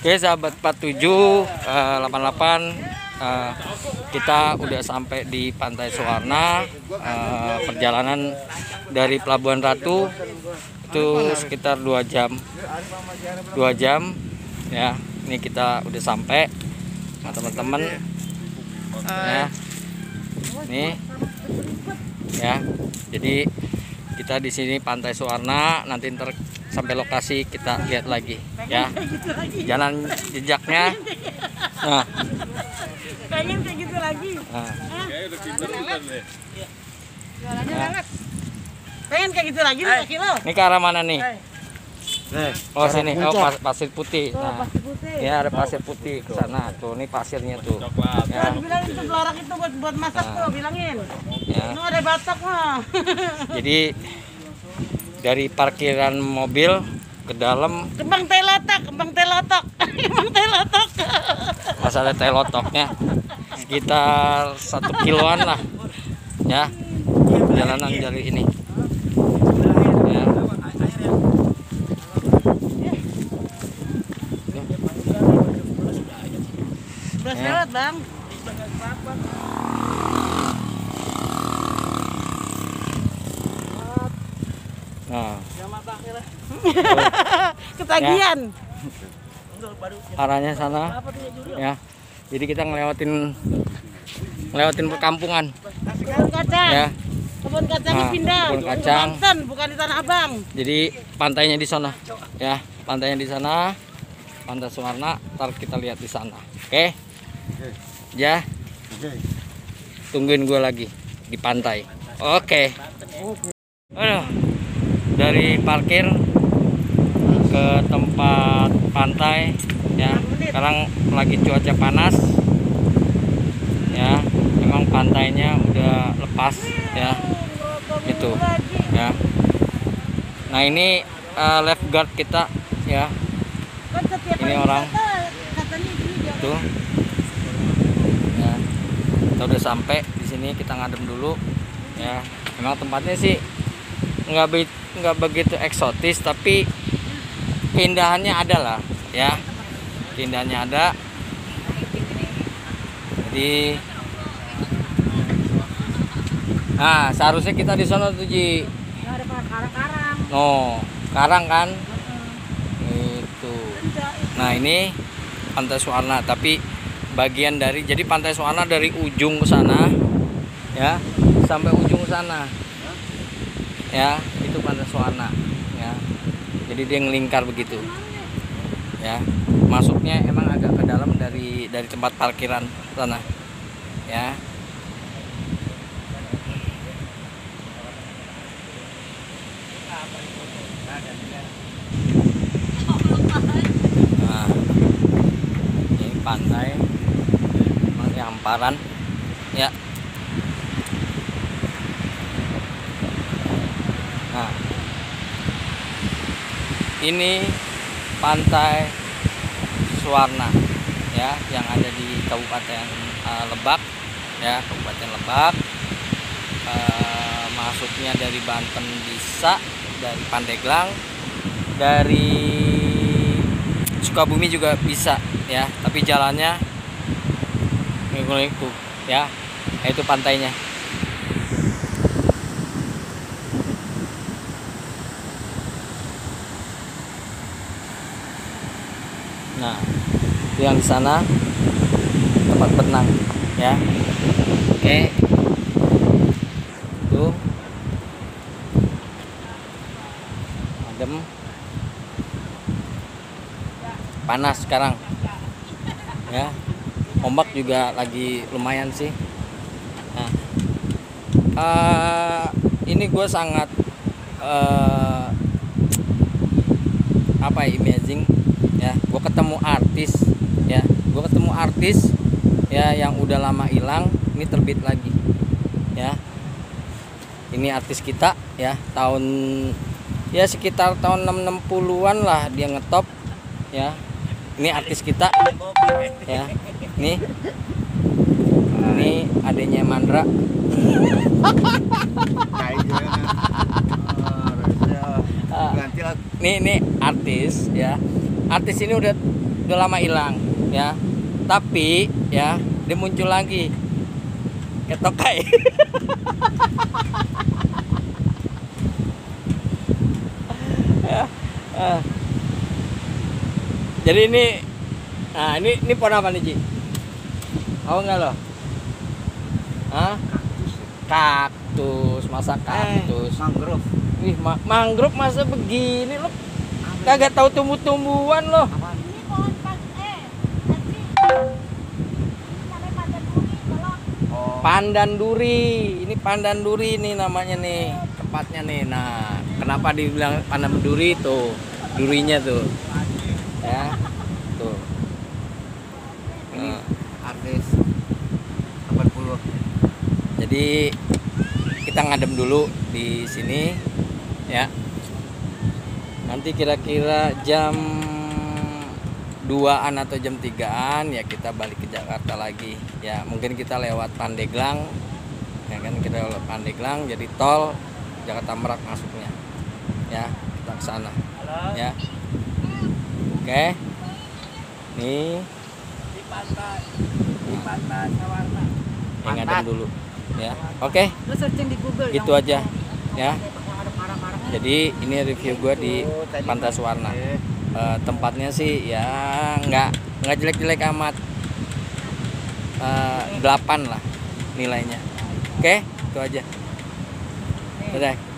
Oke sahabat 4788, kita udah sampai di Pantai Suwarna. Perjalanan dari Pelabuhan Ratu itu sekitar 2 jam ya. Ini kita udah sampai teman-teman ya. Nih ya, jadi kita di sini Pantai Suwarna. Nanti ntar sampai lokasi kita lihat lagi ya, jalan jejaknya. Nah, pengen kayak gitu lagi. Pengen kayak gitu lagi nih kilo. Ini ke arah mana nih? Oh sini, oh pasir putih. Nah, ya ada pasir putih ke sana. Tuh, ini pasirnya tuh. Ya. Bilang itu belorak itu buat masak tuh, bilangin. Ya. Ini ada batok mah. Jadi dari parkiran mobil ke dalam Kembang telotok. Kembang telotok. masalah telotoknya sekitar 1 kiloan lah ya, perjalanan dari ini ya. Udah lewat bang. Nah, Ketagihan. arahnya sana ya. Jadi kita ngelewatin perkampungan Kebun kacang. ya. Kebun kacangnya Nah, pindah. kebun Ke kacang. Banten, bukan di Tanah Abang. Jadi pantainya di sana ya, pantainya di sana, Pantai Suwarna. Ntar kita lihat di sana. Oke ya, tungguin gue lagi di pantai. Oke. Aduh, dari parkir ke tempat pantai ya. Sekarang lagi cuaca panas ya, memang pantainya udah lepas ya, itu ya. Nah ini lifeguard kita ya, ini orang tuh ya. Kita udah sampai di sini, kita ngadem dulu ya. Memang tempatnya sih nggak begitu eksotis, tapi keindahannya ada lah ya, keindahannya ada. Jadi nah seharusnya kita di sana tuh Ji. Ada karang-karang. No, karang kan itu. Nah ini Pantai Suwarna, tapi bagian dari, jadi Pantai Suwarna dari ujung ke sana ya, sampai ujung sana ya, itu Pantai Suwarna ya. Jadi dia ngelingkar begitu ya. Masuknya emang agak ke dalam dari tempat parkiran sana ya. Nah, ini pantai masih hamparan ya. Nah, ini Pantai Suwarna ya, yang ada di Kabupaten Lebak ya, Kabupaten Lebak. Masuknya dari Banten bisa, dari Pandeglang, dari Sukabumi juga bisa ya, tapi jalannya ngikut ya. Itu pantainya. Nah, itu yang di sana tempat berenang ya. Oke. Tuh. Adem. Panas sekarang. Ya. Ombak juga lagi lumayan sih. Nah. Ini gue sangat amazing ya. Gue ketemu artis ya, yang udah lama hilang, ini terbit lagi ya. Ini artis kita ya, tahun ya sekitar tahun 60-an lah dia ngetop ya. Ini artis kita ya. Nih Ini adanya Mandra. Nih artis ya. Artis ini udah udah lama hilang ya. Tapi ya dia muncul lagi kayak tokai. Ya, jadi ini pohon apa nih, Ji? Tahu nggak lo? Hah? Kaktus, masa kaktus? Mangrove. Wih, mangrove masa begini lo? Kagak tahu tumbuh-tumbuhan lo. Ini pohon Pandan duri. Ini pandan duri nih namanya nih, tepatnya nih. Nah, kenapa dibilang pandan duri tuh? Durinya tuh. Ya. Tuh. Ini Nah, artis 80. jadi kita ngadem dulu di sini ya. Nanti kira-kira jam 2-an atau jam 3-an ya kita balik ke Jakarta lagi. Ya, mungkin kita lewat Pandeglang. Ya kan, kita lewat Pandeglang jadi tol Jakarta Merak masuknya. Ya, kita ke sana. Ya. Oke. Nih, Di pantai Sawarna. yang ngadem dulu. Ya. Oke, Lu searching di Google. gitu aja. Ya. Yang ada karang-karangnya. Jadi ini review gue di Pantai Sawarna. Tempatnya sih ya nggak jelek-jelek amat. 8 lah nilainya. Oke, itu aja. Dadah.